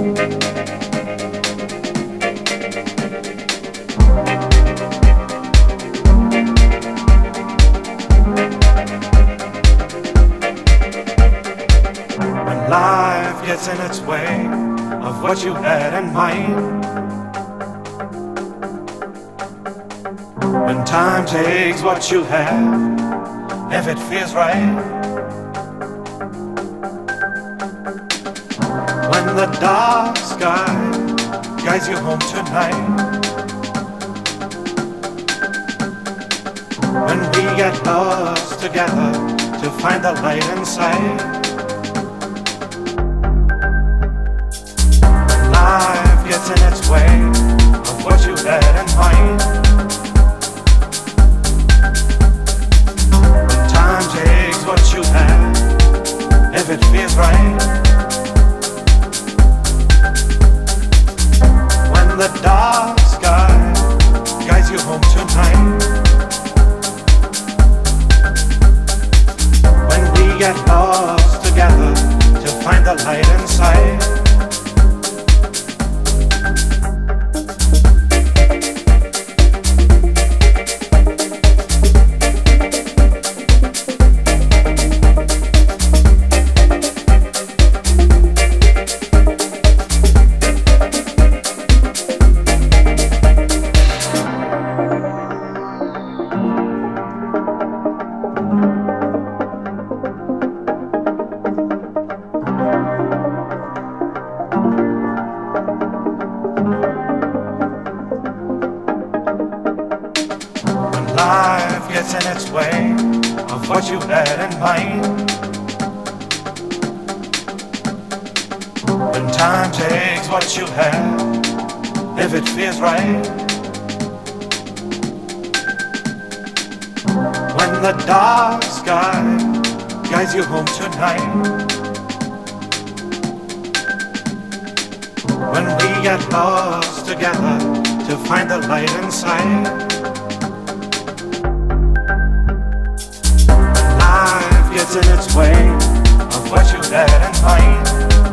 When life gets in its way of what you had in mind, when time takes what you have, if it feels right, when the dark sky guides you home tonight, when we get lost together to find the light inside, when life gets in its way of what you had in mind, when time takes what you have, if it feels right, when the dark sky guides you home tonight, when we get lost together to find the light inside, life gets in its way of what you had in mind, when time takes what you have, if it feels right, when the dark sky guides you home tonight, when we get lost together to find the light inside, gets in its way of what you had in mind,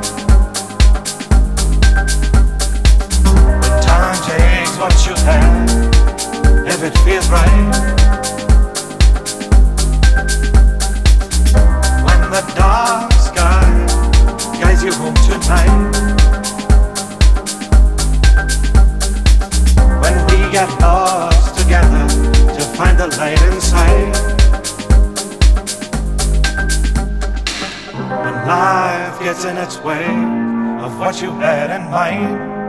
when time takes what you have, if it feels right, when the dark sky guides you home tonight, when we get lost together to find the light inside, when life gets in its way of what you had in mind,